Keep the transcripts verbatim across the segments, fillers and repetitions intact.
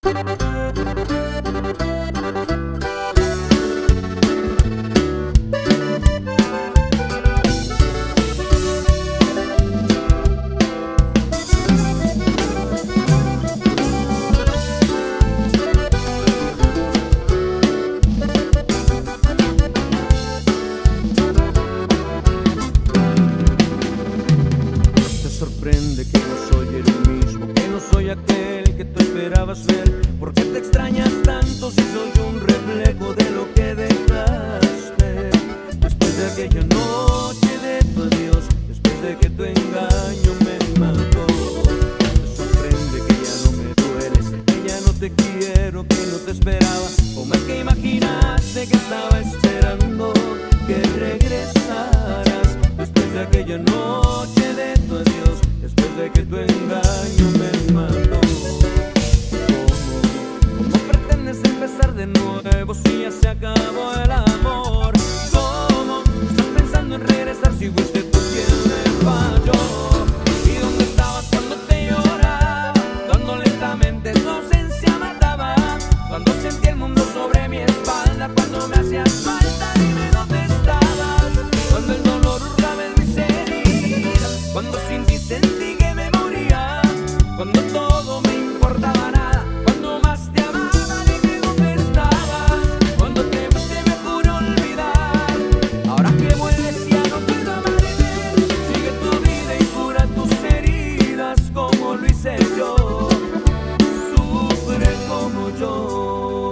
Sorprende que no soy el mismo, que no soy aquel que tú esperabas ver. ¿Por qué te extrañas tanto si soy un reflejo de lo que dejaste? Después de aquella noche de tu adiós, después de que tu engaño me mató. Te sorprende que ya no me dueles, que ya no te quiero, que no te esperaba. ¿Cómo es que imaginaste que estaba esperando que regresaras? Después de aquella noche de tu adiós, después de que tu engaño me mató. ¿Cómo, cómo pretendes empezar de nuevo si ya se acabó el amor? ¿Cómo estás pensando en regresar si fuiste tú quien me falló? ¿Y dónde estabas cuando te lloraba? Cuando lentamente tu ausencia mataba, cuando sentí el mundo sobre mi espalda, cuando me hacías falta, dime dónde estabas. Cuando el dolor hurgaba en mis heridas, cuando sin ti sentí que me moría, cuando todo me importaba nada, cuando más te amaba, dime dónde estabas. Cuando te fuiste me pude olvidar, ahora que vuelves ya no puedo amarte. Sigue tu vida y cura tus heridas como lo hice yo. Sufre como yo.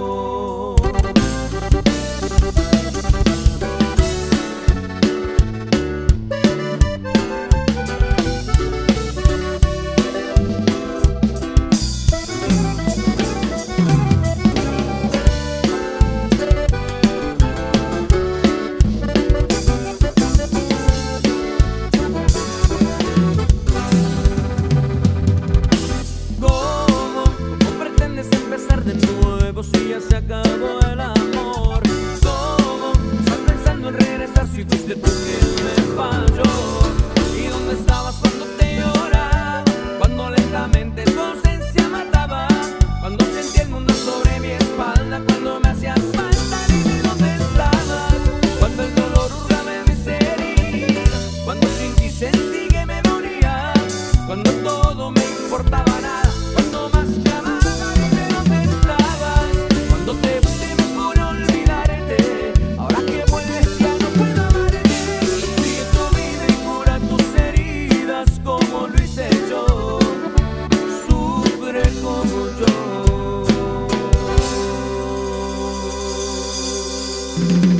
Si ya se acabó el amor, ¿cómo estás pensando en regresar si fuiste tú quien me falló? ¿Y dónde estabas cuando te lloraba? Cuando lentamente tu ausencia mataba, cuando sentí el mundo sobre mi espalda, cuando me hacías falta, dime dónde estabas. Cuando el dolor hurgaba en mis heridas, cuando sin ti sentí que me moría, cuando todo me importaba nada, cuando más te amaba, dime dónde estabas. Cuando te fuiste me pude olvidarte, ahora que vuelves ya no puedo amarte. Sigue tu vida y cura tus heridas como lo hice yo. Sufre como yo.